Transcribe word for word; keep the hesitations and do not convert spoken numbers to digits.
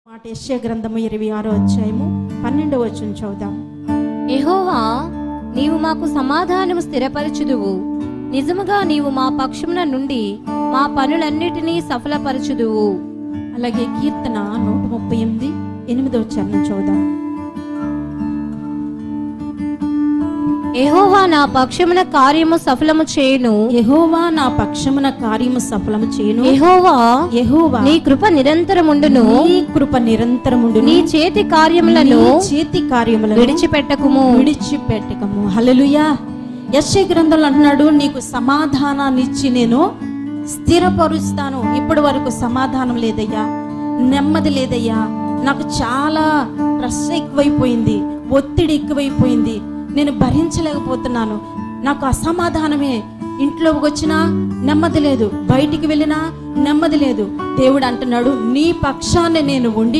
మాట యెషయా గ్రంథము ఇరవై ఆరో అధ్యాయము పన్నెండవ వచనం చదువుదాం. యెహోవా, నీవు మాకు సమాధానము స్థిరపరచుదువు, నిజముగా నీవు మా పక్షమున నుండి మా పనులన్నిటినీ సఫలపరచుదువు. అలాగే కీర్తన నూట ముప్పై ఎనిమిది ఎనిమిదవ చరణం చదువుదాం. యెహోవా నా పక్షమున కార్యము సఫలము చేయును, యెహోవా నా పక్షమున కార్యము సఫలము చేయును. యెహోవా, యెహోవా నీ కృప నిరంతరముండును, నీ కృప నిరంతరముండును. నీ చేతి కార్యములను నీ చేతి కార్యములను విడిచిపెట్టకుము విడిచిపెట్టకము. హల్లెలూయా. యెషయా గ్రంథంలో అంటున్నాడు, నీకు సమాధానాన్ని ఇచ్చి నేను స్థిరపరుస్తాను. ఇప్పటి వరకు సమాధానం లేదయ్యా, నెమ్మది లేదయ్యా, నాకు చాలా స్ట్రెస్ ఎక్కువైపోయింది, ఒత్తిడి ఎక్కువైపోయింది, నేను భరించలేకపోతున్నాను, నాకు అసమాధానమే, ఇంట్లోకి వచ్చినా నెమ్మది లేదు, బయటికి వెళ్ళినా నెమ్మది లేదు. దేవుడు అంటున్నాడు, నీ పక్షాన్ని నేను ఉండి